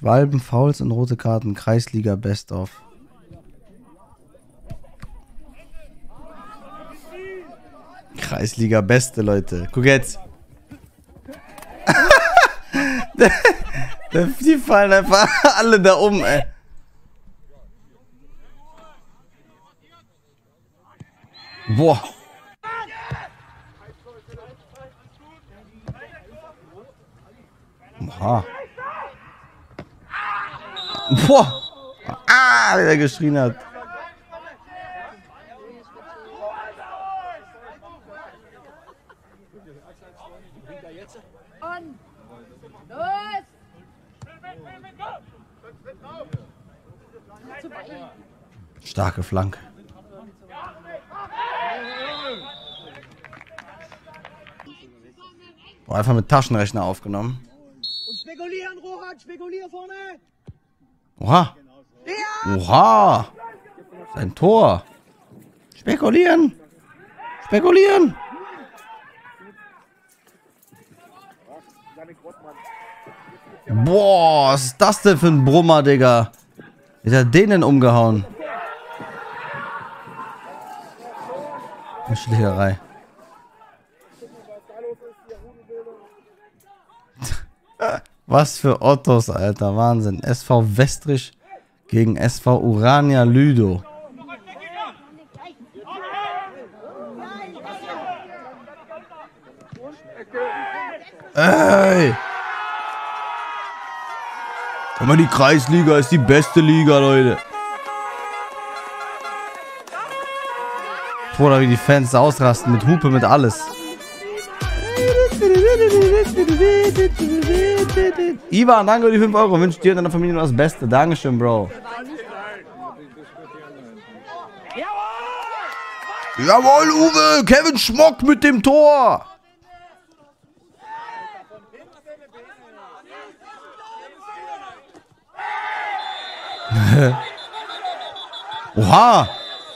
Schwalben, Fouls und rote Karten. Kreisliga Best of. Kreisliga Beste, Leute. Guck jetzt. Die fallen einfach alle da um, ey. Boah. Oha. Boah. Ah, wie der geschrien hat. Starke Flanke. Oh, einfach mit Taschenrechner aufgenommen. Und spekulieren, Rohat, spekulier vorne! Oha! Oha! Sein Tor! Spekulieren! Spekulieren! Boah, was ist das denn für ein Brummer, Digga? Wie hat er den denn umgehauen? Eine Schlägerei. Was für Ottos, Alter. Wahnsinn. SV Westrich gegen SV Urania Lüdow. Ey! Guck mal, die Kreisliga ist die beste Liga, Leute. Oder wie die Fans ausrasten, mit Hupe, mit alles. Ivan, danke für die 5 Euro. Wünsche dir und deiner Familie nur das Beste. Dankeschön, Bro. Jawohl, Uwe! Kevin Schmock mit dem Tor! Oha!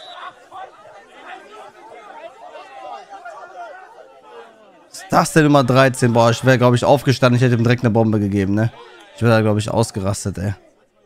Was ist das denn Nummer 13? Boah, ich wäre, glaube ich, aufgestanden. Ich hätte ihm direkt eine Bombe gegeben, ne? Ich wäre da, glaube ich, ausgerastet, ey.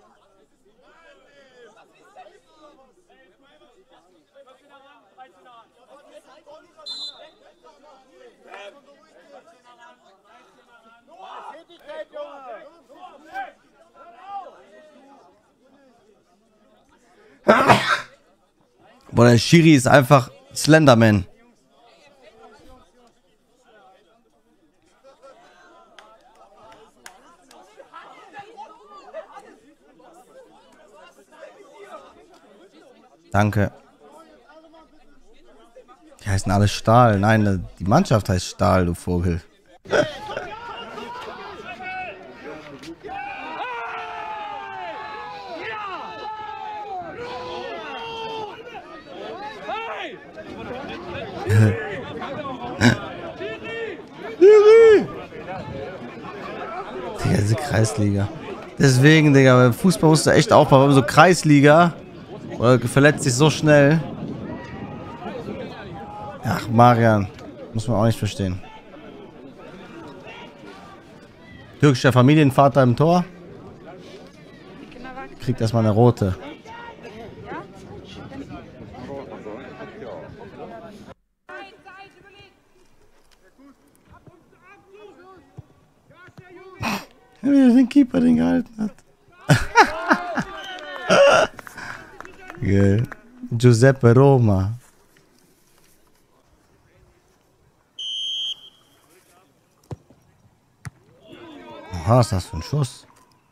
Boah, der Schiri ist einfach Slenderman. Danke. Die heißen alle Stahl. Nein, die Mannschaft heißt Stahl, du Vogel. Digga, diese Kreisliga. Deswegen, Digga, beim Fußball musst du echt aufpassen. So Kreisliga. Oder verletzt sich so schnell. Ach, Marian. Muss man auch nicht verstehen. Türkischer Familienvater im Tor. Kriegt erstmal eine rote. Wie er den Keeper den gehalten hat. Geil. Giuseppe Roma. Was ist das für ein Schuss?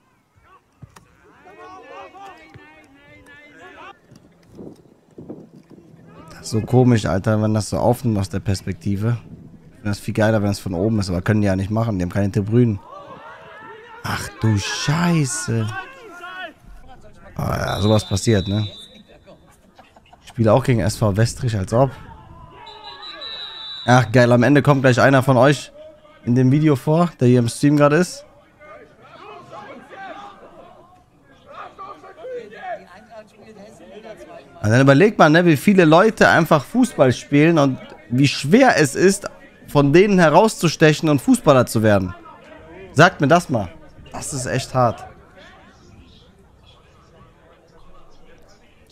Das ist so komisch, Alter, wenn das so aufnimmt aus der Perspektive. Ich finde das viel geiler, wenn es von oben ist, aber können die ja nicht machen. Die haben keine Tribünen. Ach du Scheiße. Ah ja, sowas passiert, ne? Ich spiele auch gegen SV Westrich, als ob. Ach geil, am Ende kommt gleich einer von euch in dem Video vor, der hier im Stream gerade ist. Und dann überlegt man, ne, wie viele Leute einfach Fußball spielen und wie schwer es ist, von denen herauszustechen und Fußballer zu werden. Sagt mir das mal. Das ist echt hart.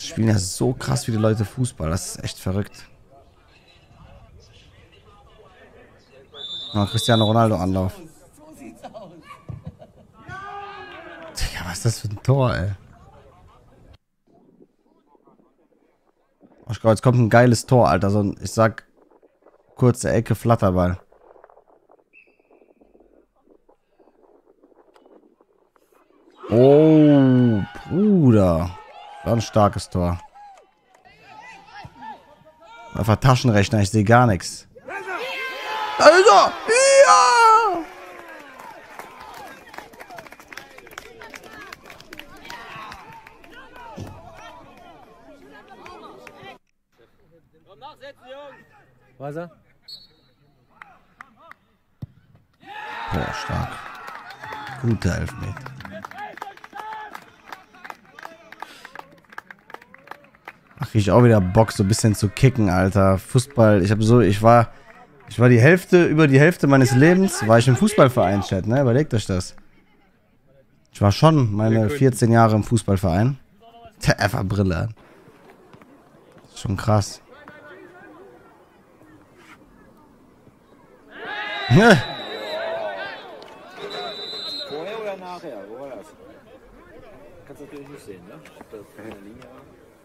spielen ja so krass viele Leute Fußball. Das ist echt verrückt. Oh, Cristiano Ronaldo Anlauf. Digga, was ist das für ein Tor, ey? Oh, ich glaube, jetzt kommt ein geiles Tor, Alter. So ein, ich sag, kurze Ecke, Flatterball. Oh, Bruder. War ein starkes Tor. Einfach Taschenrechner, ich sehe gar nichts. Also, ja! Wasser? Boah, stark. Guter Elfmeter. Ach, ich auch wieder Bock, so ein bisschen zu kicken, Alter. Fußball, ich war über die Hälfte meines Lebens, war ich im Fußballverein, Chat, ne? Überlegt euch das. Ich war schon meine 14 Jahre im Fußballverein. Einfach Brille an. Schon krass. Vorher oder nachher? Wo war das? Kannst du natürlich nicht sehen, ne? Ob das keine Linie war.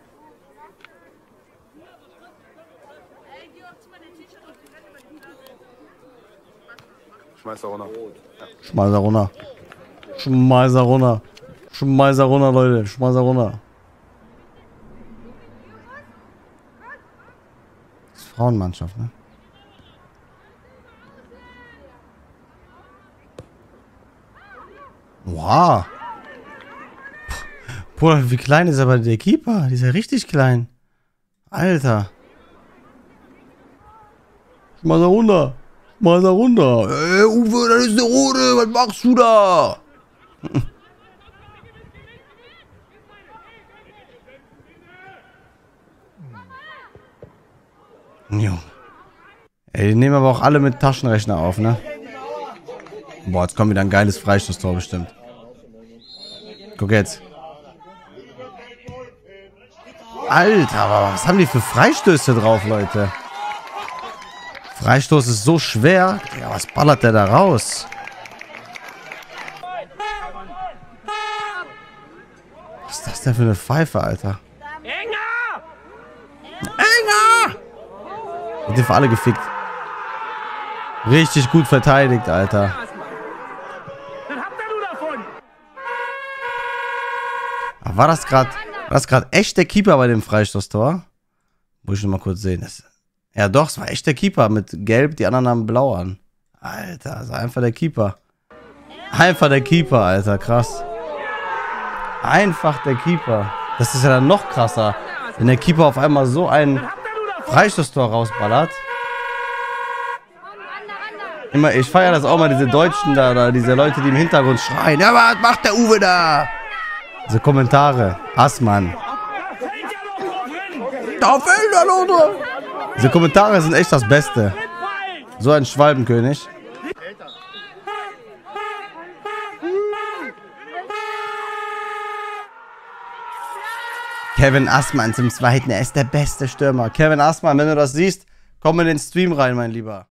Schmeiß er runter. Schmeiß er runter. Schmeiß er runter. Schmeiß er runter, Leute. Schmeiß er runter. Das ist Frauenmannschaft, ne? Wow. Bruder, wie klein ist aber der Keeper? Die ist ja richtig klein. Alter. Schmeiß er runter. Schmeiß er runter. Ey, Uwe, das ist eine Rote. Was machst du da? Jo. Ey, die nehmen aber auch alle mit Taschenrechner auf, ne? Boah, jetzt kommt wieder ein geiles Freistoßtor bestimmt. Guck jetzt. Alter, aber was haben die für Freistöße drauf, Leute? Freistoß ist so schwer. Ja, was ballert der da raus? Was ist das denn für eine Pfeife, Alter? Enger! Enger! Die sind für alle gefickt. Richtig gut verteidigt, Alter. War das gerade echt der Keeper bei dem Freistoßtor? Muss ich noch mal kurz sehen. Ja doch, es war echt der Keeper mit Gelb, die anderen haben Blau an. Alter, das war einfach der Keeper. Einfach der Keeper, Alter, krass. Einfach der Keeper. Das ist ja dann noch krasser, wenn der Keeper auf einmal so ein Freistoßtor rausballert. Immer, ich feiere das auch mal, diese Deutschen da, diese Leute, die im Hintergrund schreien. Ja, was macht der Uwe da? Diese Kommentare. Assmann. Da fällt er noch drin. Diese Kommentare sind echt das Beste. So ein Schwalbenkönig. Kevin Assmann zum Zweiten. Er ist der beste Stürmer. Kevin Assmann, wenn du das siehst, komm in den Stream rein, mein Lieber.